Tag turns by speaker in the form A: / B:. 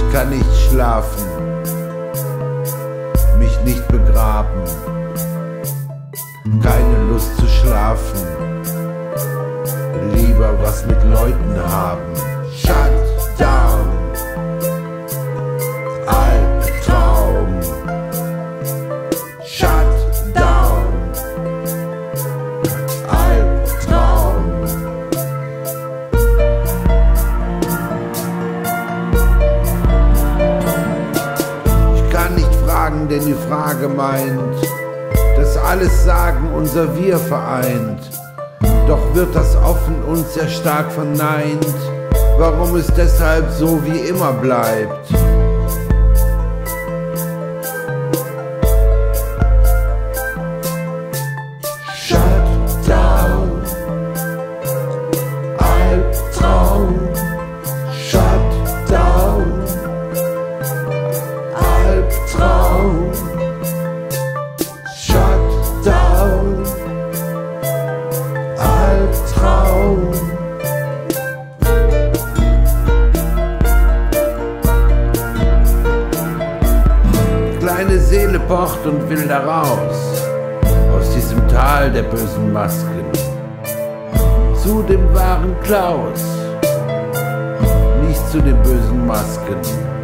A: Ich kann nicht schlafen, mich nicht begraben, keine Lust zu schlafen, lieber was mit Leuten haben. Shut down, Albtraum. Shut down, Albtraum. Ich kann nicht fragen, denn die Frage meint, dass alles Sagen unser Wir vereint. Doch wird das offen und sehr stark verneint, warum es deshalb so wie immer bleibt. Shut down, Albtraum. Shut down, Albtraum. Shut down, Albtraum. Kleine Seele pocht und will da raus, aus diesem Tal der bösen Masken, zu dem wahren Klaus, nicht zu den bösen Masken.